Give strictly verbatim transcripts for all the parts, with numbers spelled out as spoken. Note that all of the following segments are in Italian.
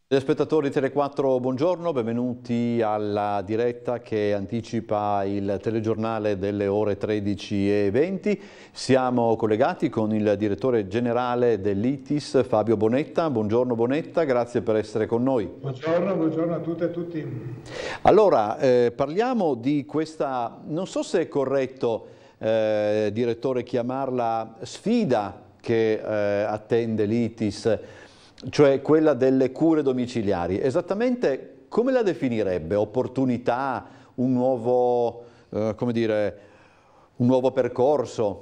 Telespettatori Tele quattro, buongiorno, benvenuti alla diretta che anticipa il telegiornale delle ore tredici e venti. Siamo collegati con il direttore generale dell'I T I S, Fabio Bonetta. Buongiorno Bonetta, grazie per essere con noi. Buongiorno, buongiorno a tutte e a tutti. Allora, eh, parliamo di questa, non so se è corretto, eh, direttore, chiamarla sfida che eh, attende l'I T I S, cioè quella delle cure domiciliari. Esattamente come la definirebbe? Opportunità, un nuovo, eh, come dire, un nuovo percorso?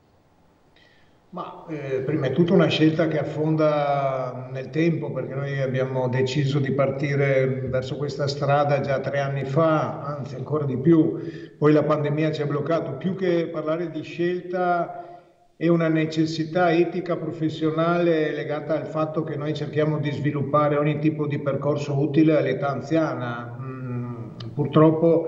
Ma eh, prima di tutto una scelta che affonda nel tempo, perché noi abbiamo deciso di partire verso questa strada già tre anni fa, anzi ancora di più. Poi la pandemia ci ha bloccato. Più che parlare di scelta, è una necessità etica professionale legata al fatto che noi cerchiamo di sviluppare ogni tipo di percorso utile all'età anziana. Mm, purtroppo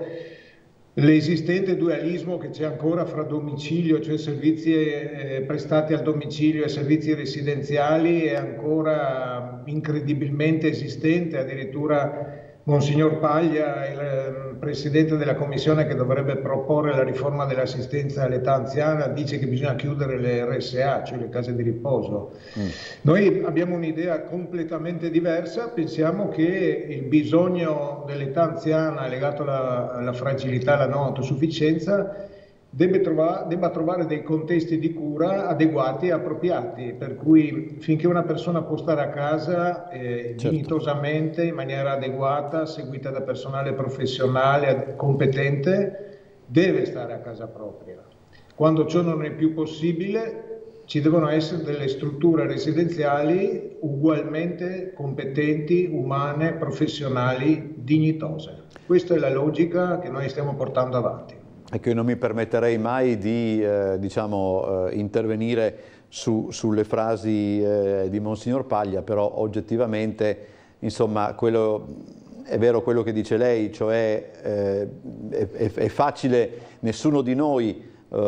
l'esistente dualismo che c'è ancora fra domicilio, cioè servizi eh, prestati al domicilio, e servizi residenziali, è ancora incredibilmente esistente. Addirittura Monsignor Paglia, il presidente della commissione che dovrebbe proporre la riforma dell'assistenza all'età anziana, dice che bisogna chiudere le R S A, cioè le case di riposo. Mm. Noi abbiamo un'idea completamente diversa, pensiamo che il bisogno dell'età anziana legato alla, alla fragilità, alla non autosufficienza, Debba trovare, debba trovare dei contesti di cura adeguati e appropriati, per cui finché una persona può stare a casa eh, certo. dignitosamente, in maniera adeguata, seguita da personale professionale competente, deve stare a casa propria. Quando ciò non è più possibile, ci devono essere delle strutture residenziali ugualmente competenti, umane, professionali, dignitose. Questa è la logica che noi stiamo portando avanti. Ecco, io non mi permetterei mai di eh, diciamo, eh, intervenire su, sulle frasi eh, di Monsignor Paglia, però oggettivamente, insomma, quello, è vero quello che dice lei, cioè eh, è, è facile, nessuno di noi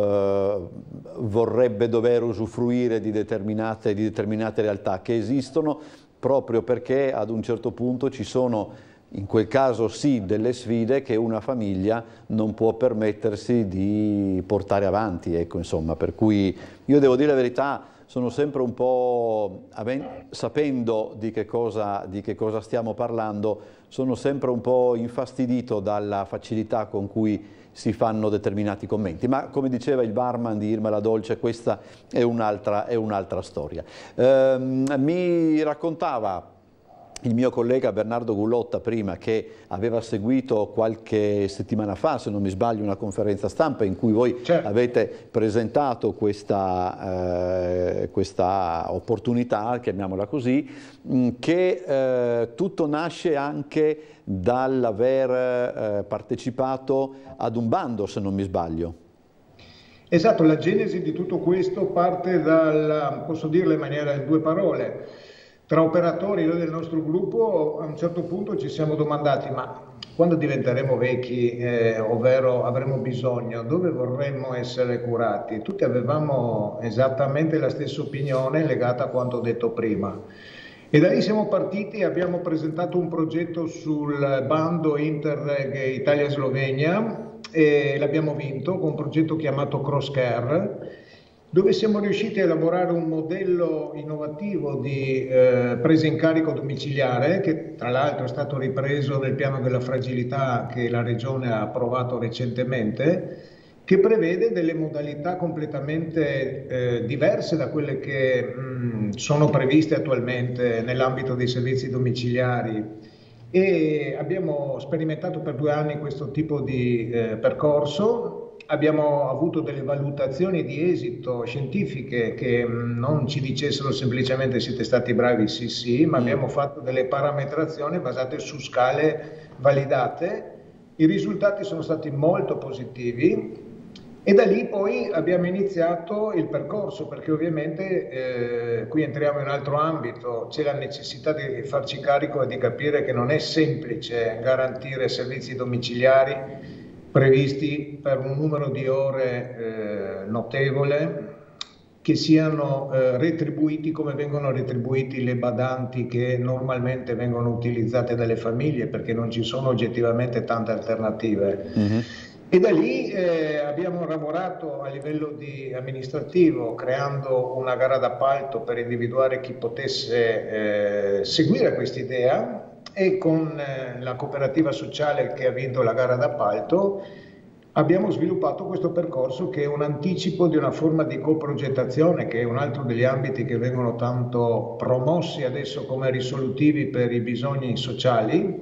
eh, vorrebbe dover usufruire di determinate, di determinate realtà che esistono, proprio perché ad un certo punto ci sono, in quel caso sì, delle sfide che una famiglia non può permettersi di portare avanti, ecco, insomma, per cui io devo dire la verità, sono sempre un po', sapendo di che cosa, di che cosa stiamo parlando, sono sempre un po' infastidito dalla facilità con cui si fanno determinati commenti, ma come diceva il barman di Irma la Dolce, questa è un'altra è un'altra storia. Ehm, mi raccontava il mio collega Bernardo Gullotta prima, che aveva seguito qualche settimana fa, se non mi sbaglio, una conferenza stampa in cui voi certo. avete presentato questa, eh, questa opportunità, chiamiamola così, che eh, tutto nasce anche dall'aver eh, partecipato ad un bando, se non mi sbaglio. Esatto, la genesi di tutto questo parte dal, posso dirla in maniera in due parole, tra operatori noi del nostro gruppo a un certo punto ci siamo domandati: ma quando diventeremo vecchi, eh, ovvero avremo bisogno, dove vorremmo essere curati? Tutti avevamo esattamente la stessa opinione legata a quanto detto prima. E da lì siamo partiti e abbiamo presentato un progetto sul bando Interreg Italia-Slovenia e l'abbiamo vinto con un progetto chiamato Cross Care, dove siamo riusciti a elaborare un modello innovativo di eh, presa in carico domiciliare, che tra l'altro è stato ripreso nel piano della fragilità che la Regione ha approvato recentemente, che prevede delle modalità completamente eh, diverse da quelle che mh, sono previste attualmente nell'ambito dei servizi domiciliari. E abbiamo sperimentato per due anni questo tipo di eh, percorso. Abbiamo avuto delle valutazioni di esito scientifiche che non ci dicessero semplicemente siete stati bravi, sì sì, ma mm. abbiamo fatto delle parametrazioni basate su scale validate. I risultati sono stati molto positivi e da lì poi abbiamo iniziato il percorso, perché ovviamente eh, qui entriamo in un altro ambito, c'è la necessità di farci carico e di capire che non è semplice garantire servizi domiciliari previsti per un numero di ore eh, notevole, che siano eh, retribuiti come vengono retribuiti le badanti che normalmente vengono utilizzate dalle famiglie, perché non ci sono oggettivamente tante alternative. Mm-hmm. E da lì eh, abbiamo lavorato a livello di amministrativo creando una gara d'appalto per individuare chi potesse eh, seguire quest'idea, e con eh, la cooperativa sociale che ha vinto la gara d'appalto abbiamo sviluppato questo percorso, che è un anticipo di una forma di coprogettazione, che è un altro degli ambiti che vengono tanto promossi adesso come risolutivi per i bisogni sociali,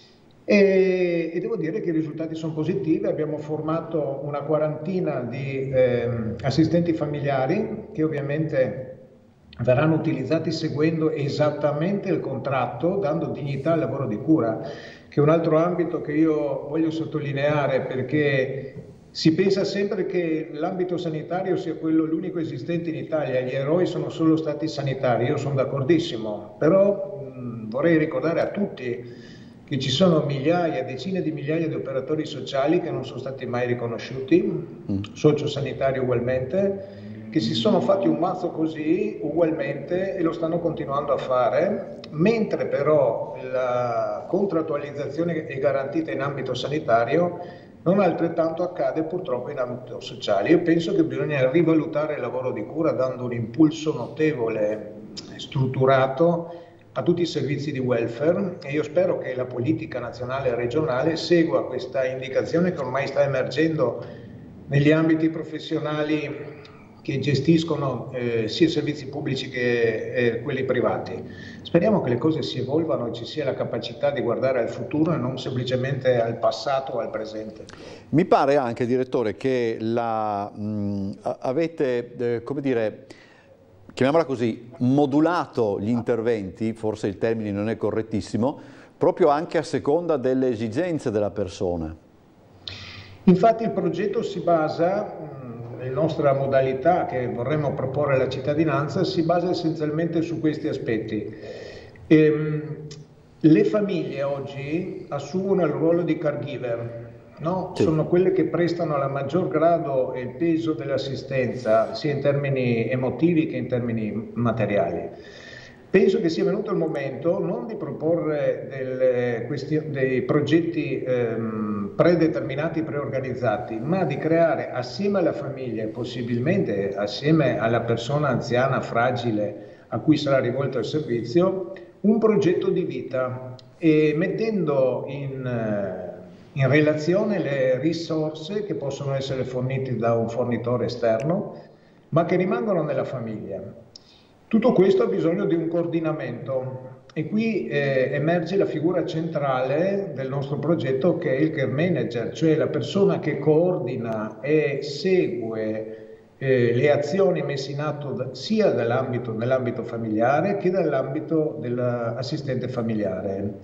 e, e devo dire che i risultati sono positivi. Abbiamo formato una quarantina di eh, assistenti familiari che ovviamente verranno utilizzati seguendo esattamente il contratto, dando dignità al lavoro di cura, che è un altro ambito che io voglio sottolineare, perché si pensa sempre che l'ambito sanitario sia quello l'unico esistente in Italia, gli eroi sono solo stati sanitari, io sono d'accordissimo, però mh, vorrei ricordare a tutti che ci sono migliaia, decine di migliaia di operatori sociali che non sono stati mai riconosciuti, mm. sociosanitari ugualmente, che si sono fatti un mazzo così ugualmente e lo stanno continuando a fare, mentre però la contrattualizzazione è garantita in ambito sanitario, non altrettanto accade purtroppo in ambito sociale. Io penso che bisogna rivalutare il lavoro di cura dando un impulso notevole, strutturato a tutti i servizi di welfare, e io spero che la politica nazionale e regionale segua questa indicazione che ormai sta emergendo negli ambiti professionali che gestiscono eh, sia servizi pubblici che eh, quelli privati. Speriamo che le cose si evolvano e ci sia la capacità di guardare al futuro e non semplicemente al passato o al presente. Mi pare anche, direttore, che la, mh, avete, eh, come dire, chiamiamola così, modulato gli interventi, forse il termine non è correttissimo, proprio anche a seconda delle esigenze della persona. Infatti il progetto si basa, la nostra modalità che vorremmo proporre alla cittadinanza, si basa essenzialmente su questi aspetti. Ehm, le famiglie oggi assumono il ruolo di caregiver, no? Sì. Sono quelle che prestano la maggior grado e il peso dell'assistenza, sia in termini emotivi che in termini materiali. Penso che sia venuto il momento non di proporre delle questioni, dei progetti ehm, predeterminati, preorganizzati, ma di creare assieme alla famiglia e possibilmente assieme alla persona anziana, fragile, a cui sarà rivolto il servizio, un progetto di vita, e mettendo in, in relazione le risorse che possono essere fornite da un fornitore esterno, ma che rimangono nella famiglia. Tutto questo ha bisogno di un coordinamento, e qui eh, emerge la figura centrale del nostro progetto, che è il care manager, cioè la persona che coordina e segue eh, le azioni messe in atto da, sia nell'ambito, nell'ambito familiare che dall'ambito dell'assistente familiare.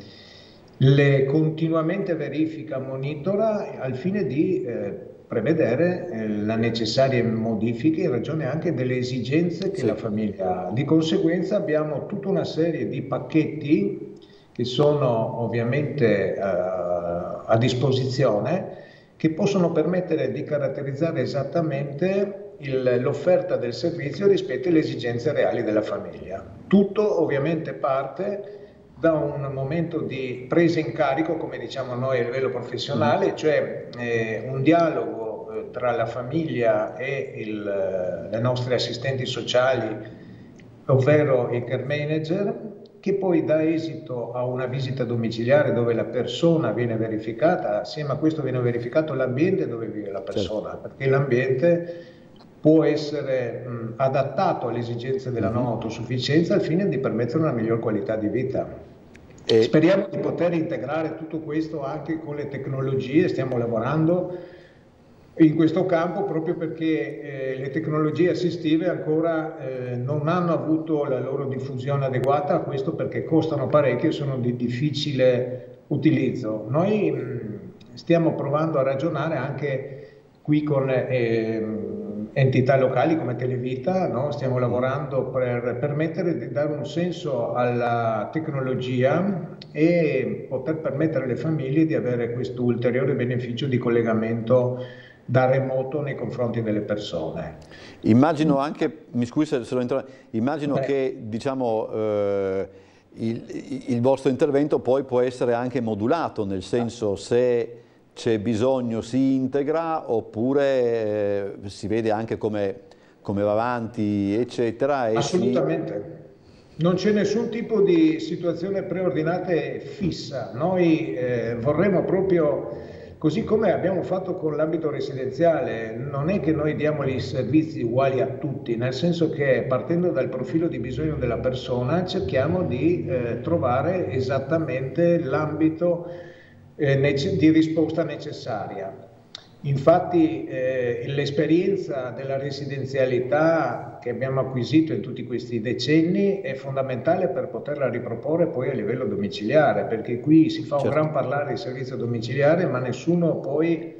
Le continuamente verifica, monitora al fine di eh, prevedere eh, le necessarie modifiche in ragione anche delle esigenze che sì. la famiglia ha. Di conseguenza abbiamo tutta una serie di pacchetti che sono ovviamente eh, a disposizione, che possono permettere di caratterizzare esattamente l'offerta del servizio rispetto alle esigenze reali della famiglia. Tutto ovviamente parte da un momento di presa in carico, come diciamo noi a livello professionale, cioè eh, un dialogo eh, tra la famiglia e il, le nostre assistenti sociali, ovvero i care manager, che poi dà esito a una visita domiciliare dove la persona viene verificata, assieme a questo viene verificato l'ambiente dove vive la persona, certo. perché l'ambiente può essere mh, adattato alle esigenze della non autosufficienza al fine di permettere una miglior qualità di vita. E speriamo di poter integrare tutto questo anche con le tecnologie, stiamo lavorando in questo campo proprio perché eh, le tecnologie assistive ancora eh, non hanno avuto la loro diffusione adeguata, questo perché costano parecchio e sono di difficile utilizzo. Noi mh, stiamo provando a ragionare anche qui con eh, entità locali come Televita, no? Stiamo lavorando per permettere di dare un senso alla tecnologia e poter permettere alle famiglie di avere questo ulteriore beneficio di collegamento da remoto nei confronti delle persone. Immagino anche, mi scusi se lo interrompo, immagino Beh. che diciamo, eh, il, il vostro intervento poi può essere anche modulato, nel senso se c'è bisogno si integra oppure eh, si vede anche come, come va avanti, eccetera. E Assolutamente. Si... Non c'è nessun tipo di situazione preordinata e fissa. Noi eh, vorremmo proprio, così come abbiamo fatto con l'ambito residenziale, non è che noi diamo i servizi uguali a tutti, nel senso che partendo dal profilo di bisogno della persona cerchiamo di eh, trovare esattamente l'ambito eh, di risposta necessaria. Infatti eh, l'esperienza della residenzialità che abbiamo acquisito in tutti questi decenni è fondamentale per poterla riproporre poi a livello domiciliare, perché qui si fa un certo. gran parlare di servizio domiciliare, ma nessuno poi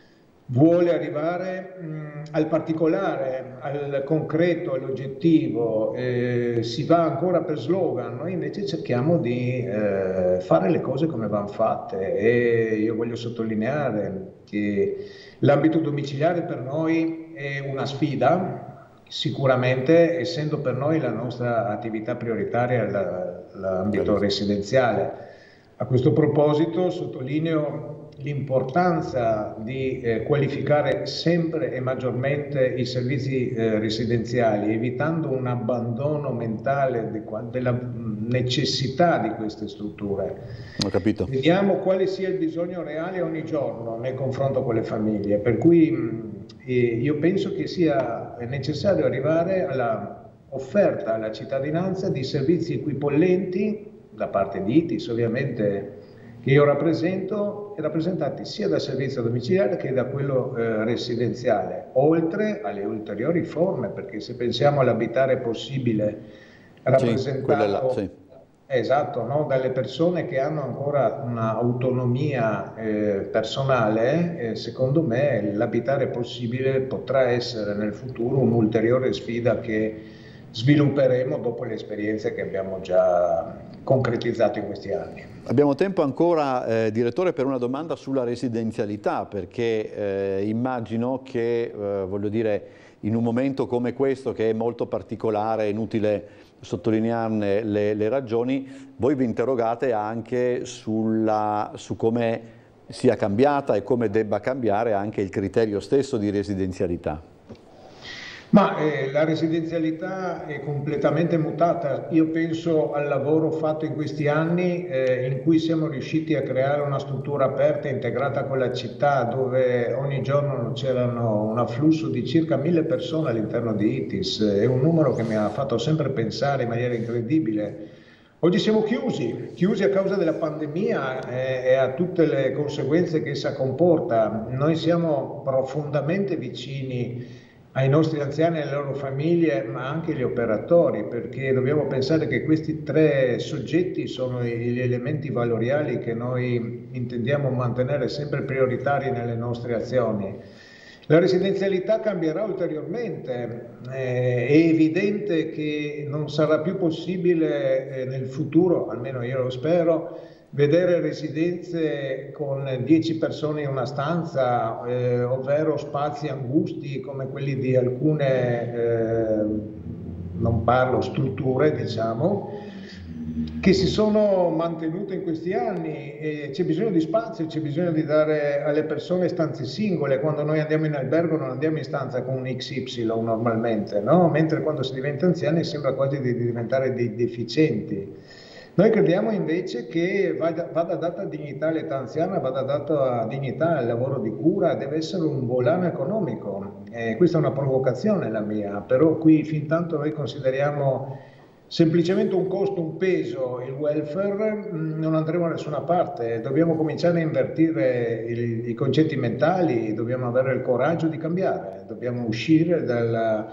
vuole arrivare mh, al particolare, al concreto, all'oggettivo, eh, si va ancora per slogan. Noi invece cerchiamo di eh, fare le cose come vanno fatte, e io voglio sottolineare che l'ambito domiciliare per noi è una sfida, sicuramente, essendo per noi la nostra attività prioritaria l'ambito residenziale. A questo proposito sottolineo l'importanza di eh, qualificare sempre e maggiormente i servizi eh, residenziali, evitando un abbandono mentale de, della necessità di queste strutture. Ho capito. Vediamo quale sia il bisogno reale ogni giorno nel confronto con le famiglie, per cui mh, eh, io penso che sia necessario arrivare alla offerta alla cittadinanza di servizi equipollenti da parte di I T I S, ovviamente, che io rappresento, rappresentati sia dal servizio domiciliare che da quello eh, residenziale, oltre alle ulteriori forme, perché se pensiamo all'abitare possibile rappresentato sì, là, sì. esatto, no? dalle persone che hanno ancora un'autonomia eh, personale, eh, secondo me l'abitare possibile potrà essere nel futuro un'ulteriore sfida che svilupperemo dopo le esperienze che abbiamo già concretizzato in questi anni. Abbiamo tempo ancora, eh, direttore, per una domanda sulla residenzialità, perché eh, immagino che, eh, voglio dire, in un momento come questo, che è molto particolare, è inutile sottolinearne le, le ragioni, voi vi interrogate anche sulla, su come sia cambiata e come debba cambiare anche il criterio stesso di residenzialità. Ma eh, la residenzialità è completamente mutata. Io penso al lavoro fatto in questi anni eh, in cui siamo riusciti a creare una struttura aperta e integrata con la città, dove ogni giorno c'erano un afflusso di circa mille persone all'interno di I T I S. È un numero che mi ha fatto sempre pensare in maniera incredibile. Oggi siamo chiusi, chiusi a causa della pandemia eh, e a tutte le conseguenze che essa comporta. Noi siamo profondamente vicini ai nostri anziani e alle loro famiglie, ma anche agli operatori, perché dobbiamo pensare che questi tre soggetti sono gli elementi valoriali che noi intendiamo mantenere sempre prioritari nelle nostre azioni. La residenzialità cambierà ulteriormente, eh, è evidente che non sarà più possibile eh, nel futuro, almeno io lo spero, vedere residenze con dieci persone in una stanza, eh, ovvero spazi angusti come quelli di alcune, eh, non parlo, strutture, diciamo, che si sono mantenute in questi anni. E c'è bisogno di spazio, c'è bisogno di dare alle persone stanze singole. Quando noi andiamo in albergo non andiamo in stanza con un X Y normalmente, no? Mentre quando si diventa anziani sembra quasi di diventare dei deficienti. Noi crediamo invece che vada, vada data dignità all'età anziana, vada data dignità al lavoro di cura, deve essere un volano economico. Eh, questa è una provocazione la mia, però qui fin tanto noi consideriamo semplicemente un costo, un peso, il welfare, non andremo da nessuna parte. Dobbiamo cominciare a invertire i, i concetti mentali, dobbiamo avere il coraggio di cambiare, dobbiamo uscire dal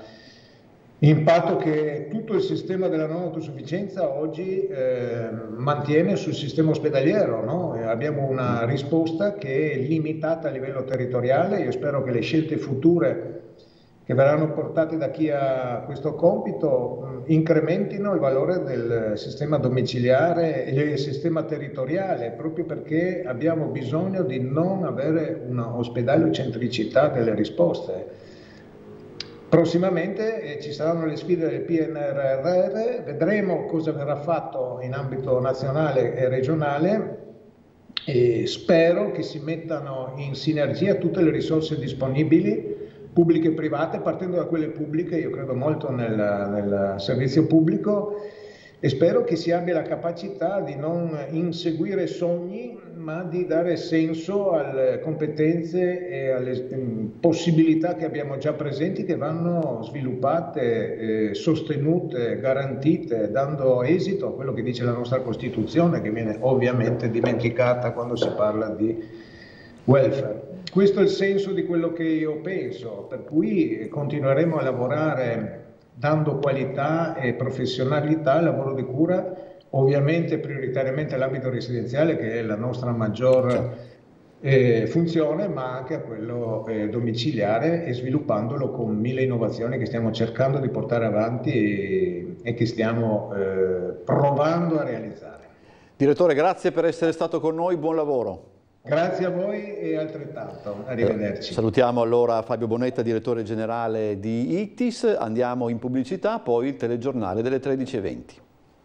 impatto che tutto il sistema della non autosufficienza oggi eh, mantiene sul sistema ospedaliero, no? Abbiamo una risposta che è limitata a livello territoriale. Io spero che le scelte future che verranno portate da chi ha questo compito incrementino il valore del sistema domiciliare e del sistema territoriale, proprio perché abbiamo bisogno di non avere una ospedalocentricità delle risposte. Prossimamente eh, ci saranno le sfide del P N R R R, vedremo cosa verrà fatto in ambito nazionale e regionale e spero che si mettano in sinergia tutte le risorse disponibili, pubbliche e private, partendo da quelle pubbliche. Io credo molto nel, nel servizio pubblico e spero che si abbia la capacità di non inseguire sogni, ma di dare senso alle competenze e alle possibilità che abbiamo già presenti, che vanno sviluppate, eh, sostenute, garantite, dando esito a quello che dice la nostra Costituzione, che viene ovviamente dimenticata quando si parla di welfare. Questo è il senso di quello che io penso, per cui continueremo a lavorare dando qualità e professionalità al lavoro di cura, ovviamente prioritariamente all'ambito residenziale, che è la nostra maggior eh, funzione, ma anche a quello eh, domiciliare, e sviluppandolo con mille innovazioni che stiamo cercando di portare avanti e, e che stiamo eh, provando a realizzare. Direttore, grazie per essere stato con noi, buon lavoro. Grazie a voi e altrettanto, arrivederci. Eh, salutiamo allora Fabio Bonetta, direttore generale di Ictis, andiamo in pubblicità, poi il telegiornale delle tredici e venti.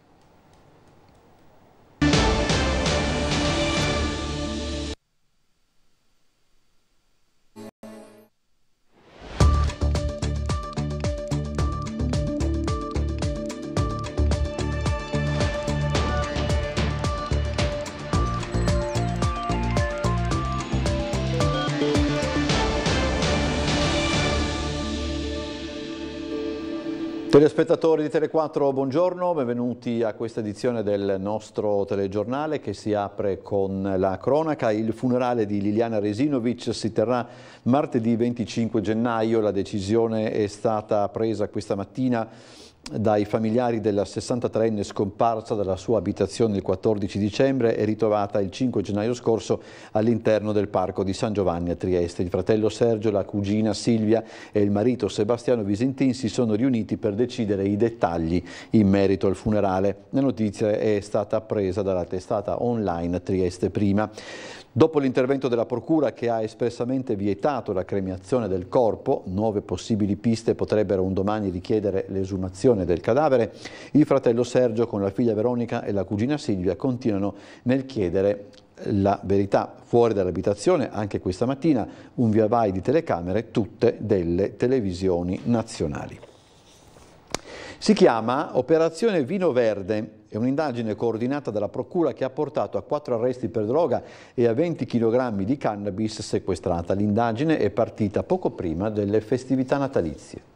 Telespettatori di Tele quattro, buongiorno, benvenuti a questa edizione del nostro telegiornale che si apre con la cronaca. Il funerale di Liliana Resinovic si terrà martedì venticinque gennaio, la decisione è stata presa questa mattina dai familiari della sessantatreenne scomparsa dalla sua abitazione il quattordici dicembre e ritrovata il cinque gennaio scorso all'interno del parco di San Giovanni a Trieste. Il fratello Sergio, la cugina Silvia e il marito Sebastiano Visintin si sono riuniti per decidere i dettagli in merito al funerale. La notizia è stata presa dalla testata online Trieste Prima. Dopo l'intervento della Procura, che ha espressamente vietato la cremazione del corpo, nuove possibili piste potrebbero un domani richiedere l'esumazione del cadavere, il fratello Sergio con la figlia Veronica e la cugina Silvia continuano nel chiedere la verità. Fuori dall'abitazione, anche questa mattina, un via vai di telecamere, tutte delle televisioni nazionali. Si chiama Operazione Vino Verde. È un'indagine coordinata dalla Procura che ha portato a quattro arresti per droga e a venti chilogrammi di cannabis sequestrata. L'indagine è partita poco prima delle festività natalizie.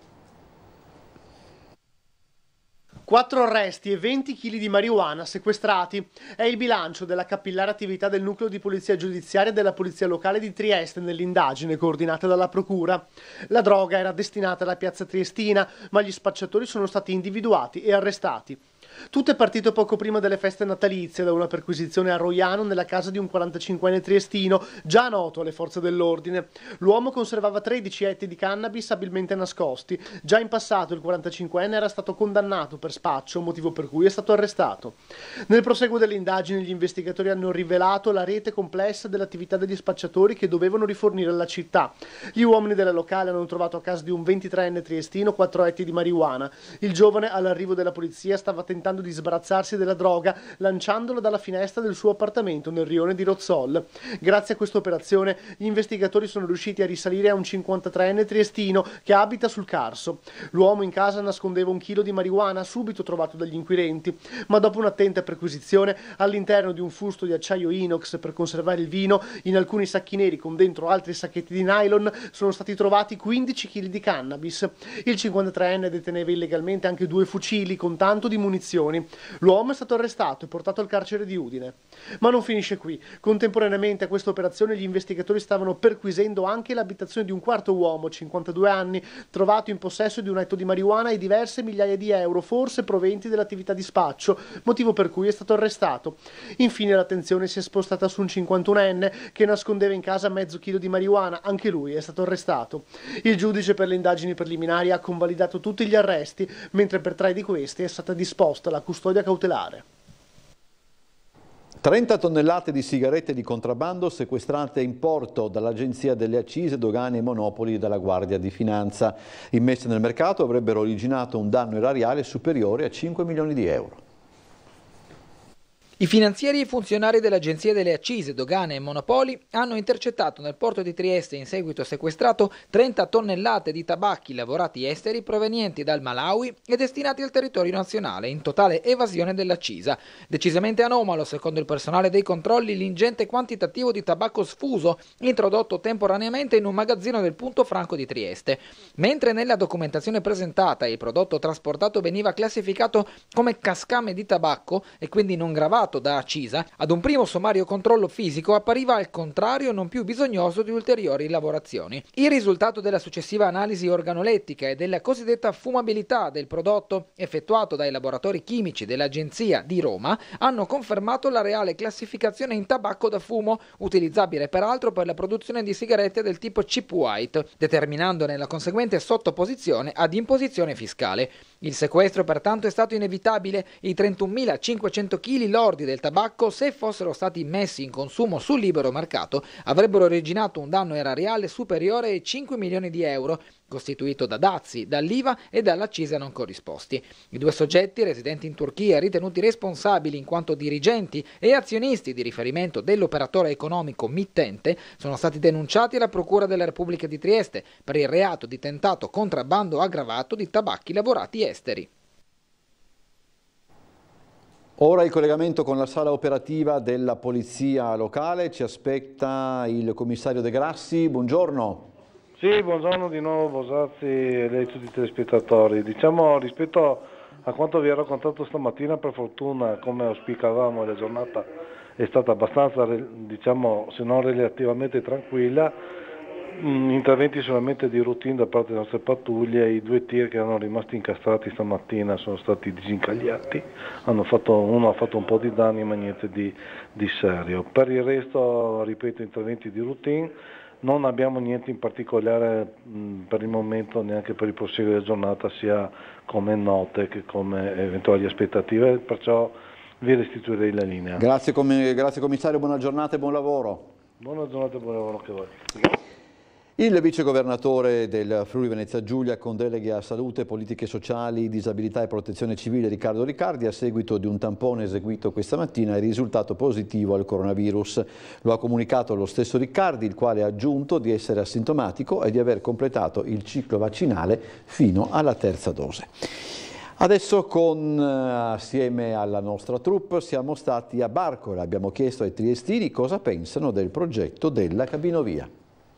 Quattro arresti e venti chili di marijuana sequestrati. È il bilancio della capillare attività del nucleo di polizia giudiziaria della polizia locale di Trieste nell'indagine coordinata dalla Procura. La droga era destinata alla piazza triestina, ma gli spacciatori sono stati individuati e arrestati. Tutto è partito poco prima delle feste natalizie da una perquisizione a Roiano nella casa di un quarantacinquenne triestino, già noto alle forze dell'ordine. L'uomo conservava tredici etti di cannabis abilmente nascosti. Già in passato il quarantacinquenne era stato condannato per spaccio, motivo per cui è stato arrestato. Nel proseguo delle indagini gli investigatori hanno rivelato la rete complessa dell'attività degli spacciatori che dovevano rifornire alla città. Gli uomini della locale hanno trovato a casa di un ventitreenne triestino quattro etti di marijuana. Il giovane all'arrivo della polizia stava tentando di sbarazzarsi della droga lanciandola dalla finestra del suo appartamento nel rione di Rozzol. Grazie a questa operazione gli investigatori sono riusciti a risalire a un cinquantatreenne triestino che abita sul Carso. L'uomo in casa nascondeva un chilo di marijuana subito trovato dagli inquirenti, ma dopo un'attenta perquisizione all'interno di un fusto di acciaio inox per conservare il vino, in alcuni sacchi neri con dentro altri sacchetti di nylon sono stati trovati quindici chili di cannabis. Il cinquantatreenne deteneva illegalmente anche due fucili con tanto di munizioni. L'uomo è stato arrestato e portato al carcere di Udine. Ma non finisce qui. Contemporaneamente a questa operazione gli investigatori stavano perquisendo anche l'abitazione di un quarto uomo, cinquantadue anni, trovato in possesso di un etto di marijuana e diverse migliaia di euro, forse risorse proventi dell'attività di spaccio, motivo per cui è stato arrestato. Infine l'attenzione si è spostata su un cinquantunenne che nascondeva in casa mezzo chilo di marijuana, anche lui è stato arrestato. Il giudice per le indagini preliminari ha convalidato tutti gli arresti, mentre per tre di questi è stata disposta la custodia cautelare. trenta tonnellate di sigarette di contrabbando sequestrate in porto dall'Agenzia delle Accise, Dogane e Monopoli e dalla Guardia di Finanza. Immesse nel mercato avrebbero originato un danno erariale superiore a cinque milioni di euro. I finanzieri e i funzionari dell'Agenzia delle Accise, Dogane e Monopoli hanno intercettato nel porto di Trieste, in seguito sequestrato, trenta tonnellate di tabacchi lavorati esteri provenienti dal Malawi e destinati al territorio nazionale, in totale evasione dell'accisa. Decisamente anomalo, secondo il personale dei controlli, l'ingente quantitativo di tabacco sfuso introdotto temporaneamente in un magazzino del punto franco di Trieste. Mentre nella documentazione presentata il prodotto trasportato veniva classificato come cascame di tabacco e quindi non gravato da accisa, ad un primo sommario controllo fisico appariva al contrario non più bisognoso di ulteriori lavorazioni. Il risultato della successiva analisi organolettica e della cosiddetta fumabilità del prodotto effettuato dai laboratori chimici dell'Agenzia di Roma hanno confermato la reale classificazione in tabacco da fumo, utilizzabile peraltro per la produzione di sigarette del tipo cheap white, determinandone la conseguente sottoposizione ad imposizione fiscale. Il sequestro pertanto è stato inevitabile. I trentunomilacinquecento chili lordi del tabacco, se fossero stati messi in consumo sul libero mercato, avrebbero originato un danno erariale superiore ai cinque milioni di euro, costituito da dazi, dall'I V A e dall'accisa non corrisposti. I due soggetti, residenti in Turchia, ritenuti responsabili in quanto dirigenti e azionisti di riferimento dell'operatore economico mittente, sono stati denunciati alla Procura della Repubblica di Trieste per il reato di tentato contrabbando aggravato di tabacchi lavorati esteri. Ora il collegamento con la sala operativa della Polizia Locale, ci aspetta il commissario De Grassi, buongiorno. Sì, buongiorno di nuovo Bosazzi e lei tutti i telespettatori. Diciamo, rispetto a quanto vi ho raccontato stamattina, per fortuna, come auspicavamo, la giornata è stata abbastanza, diciamo, se non relativamente tranquilla. Interventi solamente di routine da parte delle nostre pattuglie. I due tir che erano rimasti incastrati stamattina sono stati disincagliati, hanno fatto, uno ha fatto un po' di danni ma niente di, di serio. Per il resto, ripeto, interventi di routine, non abbiamo niente in particolare mh, per il momento, neanche per il proseguo della giornata, sia come note che come eventuali aspettative, perciò vi restituirei la linea. Grazie, com- grazie commissario, buona giornata e buon lavoro. Buona giornata e buon lavoro anche a voi. Il vicegovernatore del Friuli Venezia Giulia con deleghe a salute, politiche sociali, disabilità e protezione civile Riccardo Riccardi, a seguito di un tampone eseguito questa mattina, è risultato positivo al coronavirus. Lo ha comunicato lo stesso Riccardi, il quale ha aggiunto di essere asintomatico e di aver completato il ciclo vaccinale fino alla terza dose. Adesso con, assieme alla nostra troupe siamo stati a Barcola, abbiamo chiesto ai triestini cosa pensano del progetto della cabinovia.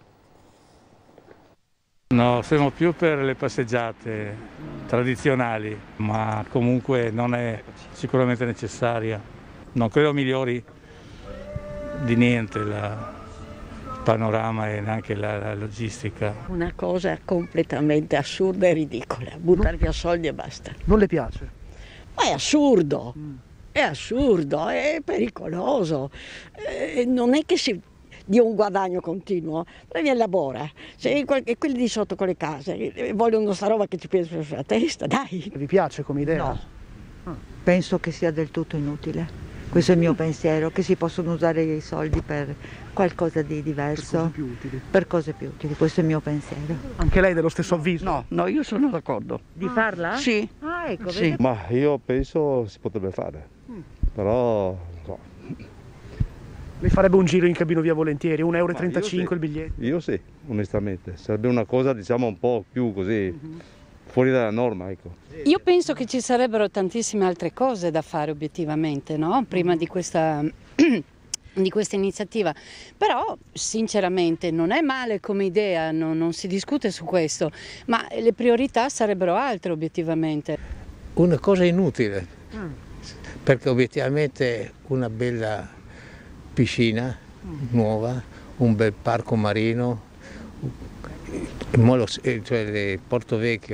No, siamo più per le passeggiate tradizionali, ma comunque non è sicuramente necessaria. Non credo migliori di niente la, il panorama e neanche la, la logistica. Una cosa completamente assurda e ridicola, buttare via soldi e basta. Non le piace? Ma è assurdo, mm. è assurdo, è pericoloso, eh, non è che si dia un guadagno continuo, devi elaborare. Se quelli di sotto con le case vogliono sta roba che ci pensa sulla testa, dai. Vi piace come idea? No, ah. penso che sia del tutto inutile. Questo è il mio pensiero, che si possono usare i soldi per qualcosa di diverso. Per cose più utili. Per cose più utili, questo è il mio pensiero. Anche lei dello stesso avviso? No, no, io sono d'accordo. Di ah. farla? Sì. Ah, ecco, sì. Ma io penso si potrebbe fare, mm. però no. Lei farebbe un giro in cabinovia volentieri, un euro e trentacinque sì. il biglietto? Io sì, onestamente. Sarebbe una cosa, diciamo, un po' più così, mm-hmm. fuori dalla norma, ecco. Io penso che ci sarebbero tantissime altre cose da fare obiettivamente, no? Prima di questa, di questa iniziativa. Però, sinceramente, non è male come idea, no, non si discute su questo, ma le priorità sarebbero altre obiettivamente. Una cosa inutile, mm. perché obiettivamente una bella piscina nuova, un bel parco marino, cioè Porto Vecchio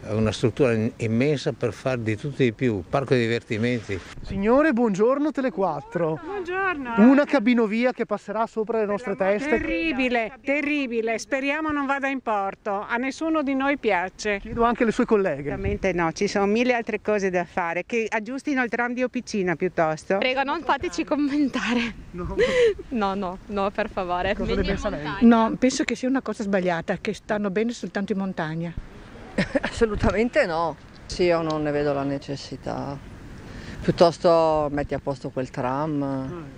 una struttura immensa per fare di tutto e di più, parco di divertimenti. Signore, buongiorno, Tele quattro. Buongiorno. Una cabinovia che passerà sopra le nostre teste. Terribile, terribile, speriamo non vada in porto, a nessuno di noi piace. Chiedo anche alle sue colleghe. Ovviamente no, ci sono mille altre cose da fare, che aggiustino il tram di Opicina piuttosto. Prego, non fateci commentare. No, no, no, no, per favore. Cosa ne pensa lei? No, penso che sia una cosa sbagliata, che stanno bene soltanto in montagna. Assolutamente no. Sì, io non ne vedo la necessità. Piuttosto metti a posto quel tram.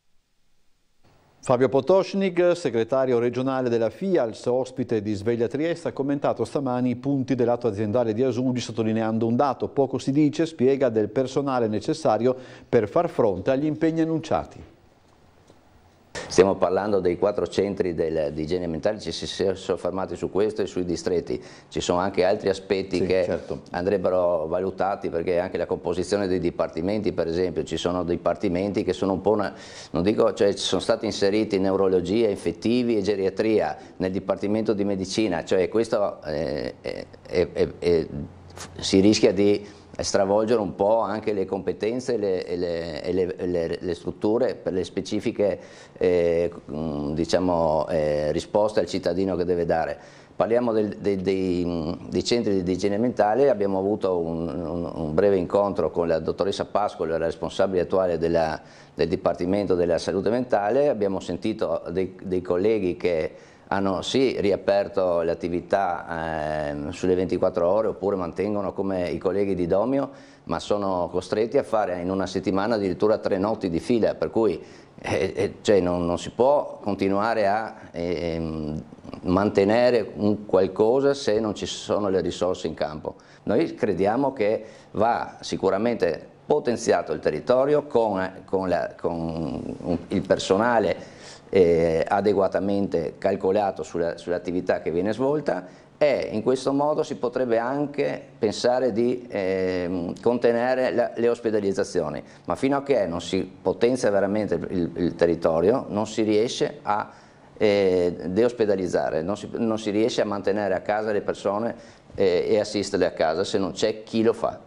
Fabio Potocnik, segretario regionale della FIALS, ospite di Sveglia Trieste, ha commentato stamani i punti dell'atto aziendale di Asuggi, sottolineando un dato: poco si dice, spiega, del personale necessario per far fronte agli impegni annunciati. Stiamo parlando dei quattro centri del, di igiene ambientale, ci si è soffermati su questo e sui distretti. Ci sono anche altri aspetti sì, che certo. andrebbero valutati, perché anche la composizione dei dipartimenti, per esempio, ci sono dipartimenti che sono un po' una, non dico, cioè sono stati inseriti neurologia, infettivi e geriatria nel dipartimento di medicina, cioè questo eh, è, è, è, è, si rischia di stravolgere un po' anche le competenze e le, e le, e le, le, le strutture per le specifiche eh, diciamo, eh, risposte al cittadino che deve dare. Parliamo del, dei, dei, dei centri di igiene ambientale, abbiamo avuto un, un, un breve incontro con la dottoressa Pascoli, la responsabile attuale della, del Dipartimento della Salute Mentale, abbiamo sentito dei, dei colleghi che hanno sì riaperto le attività eh, sulle ventiquattro ore, oppure mantengono come i colleghi di Domio, ma sono costretti a fare in una settimana addirittura tre notti di fila, per cui eh, eh, cioè non, non si può continuare a eh, mantenere un qualcosa se non ci sono le risorse in campo. Noi crediamo che va sicuramente potenziato il territorio con, con, la, con il personale Eh, adeguatamente calcolato sulla, sull'attività che viene svolta, e in questo modo si potrebbe anche pensare di eh, contenere la, le ospedalizzazioni, ma fino a che non si potenzia veramente il, il territorio non si riesce a eh, deospedalizzare, non si, non si riesce a mantenere a casa le persone eh, e assisterle a casa se non c'è chi lo fa.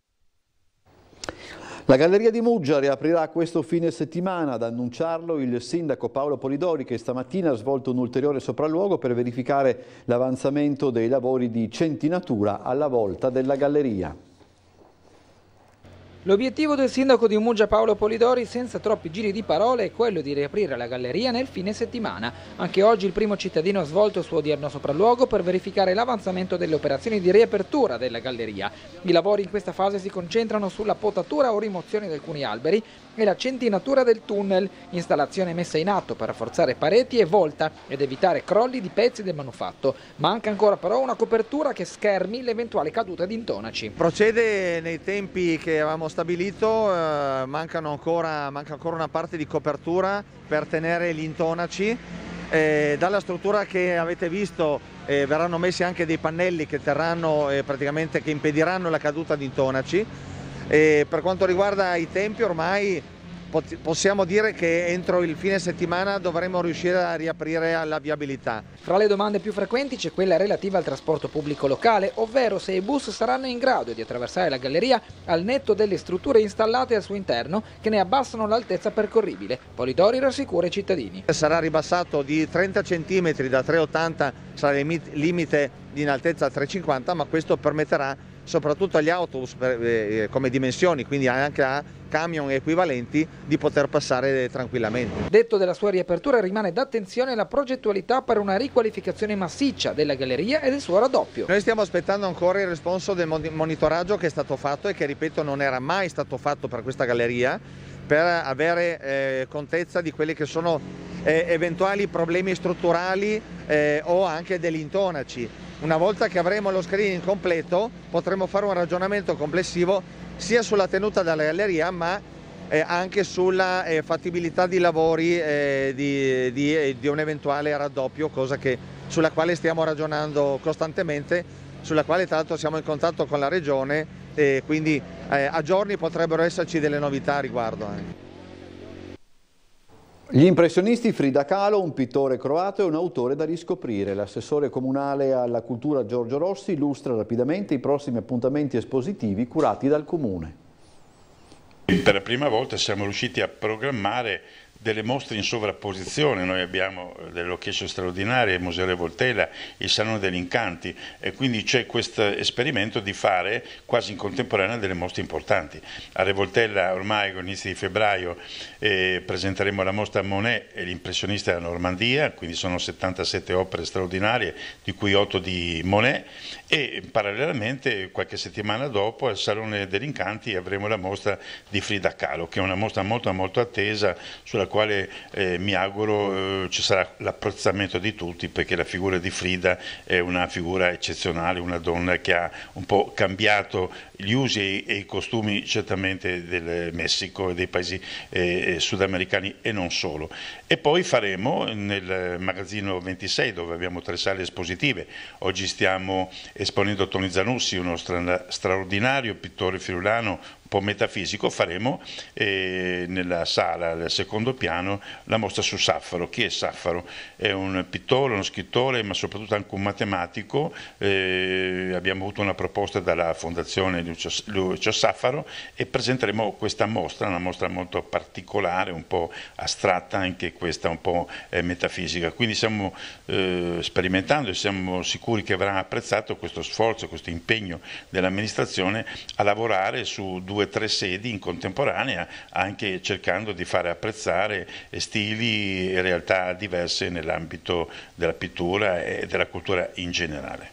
La Galleria di Muggia riaprirà questo fine settimana, ad annunciarlo il sindaco Paolo Polidori, che stamattina ha svolto un ulteriore sopralluogo per verificare l'avanzamento dei lavori di centinatura alla volta della galleria. L'obiettivo del sindaco di Muggia Paolo Polidori, senza troppi giri di parole, è quello di riaprire la galleria nel fine settimana. Anche oggi il primo cittadino ha svolto il suo odierno sopralluogo per verificare l'avanzamento delle operazioni di riapertura della galleria. I lavori in questa fase si concentrano sulla potatura o rimozione di alcuni alberi e la centinatura del tunnel, installazione messa in atto per rafforzare pareti e volta ed evitare crolli di pezzi del manufatto. Manca ancora però una copertura che schermi l'eventuale caduta di intonaci. Procede nei tempi che avevamo stabilito, eh, mancano ancora, manca ancora una parte di copertura per tenere gli intonaci. Eh, dalla struttura che avete visto eh, verranno messi anche dei pannelli che terranno eh, praticamente che impediranno la caduta di intonaci. E per quanto riguarda i tempi, ormai possiamo dire che entro il fine settimana dovremo riuscire a riaprire la viabilità. Fra le domande più frequenti c'è quella relativa al trasporto pubblico locale, ovvero se i bus saranno in grado di attraversare la galleria al netto delle strutture installate al suo interno che ne abbassano l'altezza percorribile. Polidori rassicura i cittadini. Sarà ribassato di trenta centimetri, da tre virgola ottanta sarà il limite in altezza a tre virgola cinquanta, ma questo permetterà soprattutto agli autobus per, eh, come dimensioni, quindi anche a camion equivalenti, di poter passare tranquillamente. Detto della sua riapertura, rimane d'attenzione la progettualità per una riqualificazione massiccia della galleria e del suo raddoppio. Noi stiamo aspettando ancora il responso del monitoraggio che è stato fatto e che, ripeto, non era mai stato fatto per questa galleria, per avere eh, contezza di quelli che sono eh, eventuali problemi strutturali eh, o anche degli intonaci. Una volta che avremo lo screening completo potremo fare un ragionamento complessivo sia sulla tenuta della galleria, ma eh, anche sulla eh, fattibilità di lavori eh, di, di, di un eventuale raddoppio, cosa che, sulla quale stiamo ragionando costantemente, sulla quale tra l'altro siamo in contatto con la Regione e quindi eh, a giorni potrebbero esserci delle novità a riguardo. Anche. Gli impressionisti Frida Kahlo, un pittore croato e un autore da riscoprire. L'assessore comunale alla cultura Giorgio Rossi illustra rapidamente i prossimi appuntamenti espositivi curati dal Comune. Per la prima volta siamo riusciti a programmare delle mostre in sovrapposizione. Noi abbiamo delle location straordinarie, il Museo Revoltella, il Salone degli Incanti, e quindi c'è questo esperimento di fare quasi in contemporanea delle mostre importanti. A Revoltella ormai con inizi di febbraio eh, presenteremo la mostra Monet e l'impressionista della Normandia, quindi sono settantasette opere straordinarie, di cui otto di Monet, e parallelamente qualche settimana dopo al Salone degli Incanti avremo la mostra di Frida Kahlo, che è una mostra molto molto attesa, sulla quale eh, mi auguro eh, ci sarà l'apprezzamento di tutti, perché la figura di Frida è una figura eccezionale, una donna che ha un po' cambiato gli usi e, e i costumi certamente del Messico e dei paesi eh, sudamericani e non solo. E poi faremo nel magazzino ventisei, dove abbiamo tre sale espositive. Oggi stiamo esponendo Toni Zanussi, uno stra straordinario pittore friulano, un po' metafisico. Faremo eh, nella sala al secondo piano la mostra su Saffaro. Chi è Saffaro? È un pittore, uno scrittore, ma soprattutto anche un matematico. Eh, abbiamo avuto una proposta dalla Fondazione Lucio, Lucio Saffaro e presenteremo questa mostra, una mostra molto particolare, un po' astratta, anche questa un po' eh, metafisica. Quindi stiamo eh, sperimentando e siamo sicuri che avrà apprezzato questo sforzo, questo impegno dell'amministrazione a lavorare su due o tre sedi in contemporanea, anche cercando di fare apprezzare stili e realtà diverse nell'ambito della pittura e della cultura in generale.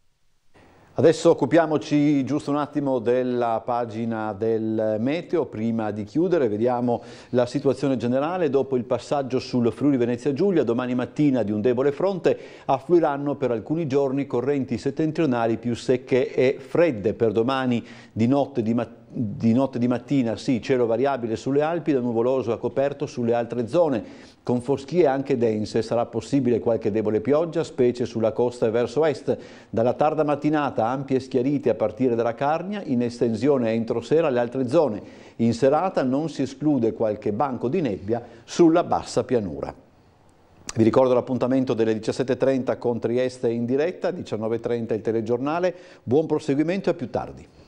Adesso occupiamoci giusto un attimo della pagina del meteo. Prima di chiudere vediamo la situazione generale. Dopo il passaggio sul Friuli Venezia Giulia, domani mattina di un debole fronte affluiranno per alcuni giorni correnti settentrionali più secche e fredde. Per domani di notte di mattina Di notte di mattina sì, cielo variabile sulle Alpi, da nuvoloso a coperto sulle altre zone, con foschie anche dense. Sarà possibile qualche debole pioggia, specie sulla costa e verso est. Dalla tarda mattinata ampie schiarite a partire dalla Carnia, in estensione entro sera alle altre zone. In serata non si esclude qualche banco di nebbia sulla bassa pianura. Vi ricordo l'appuntamento delle diciassette e trenta con Trieste in diretta, diciannove e trenta il telegiornale. Buon proseguimento e a più tardi.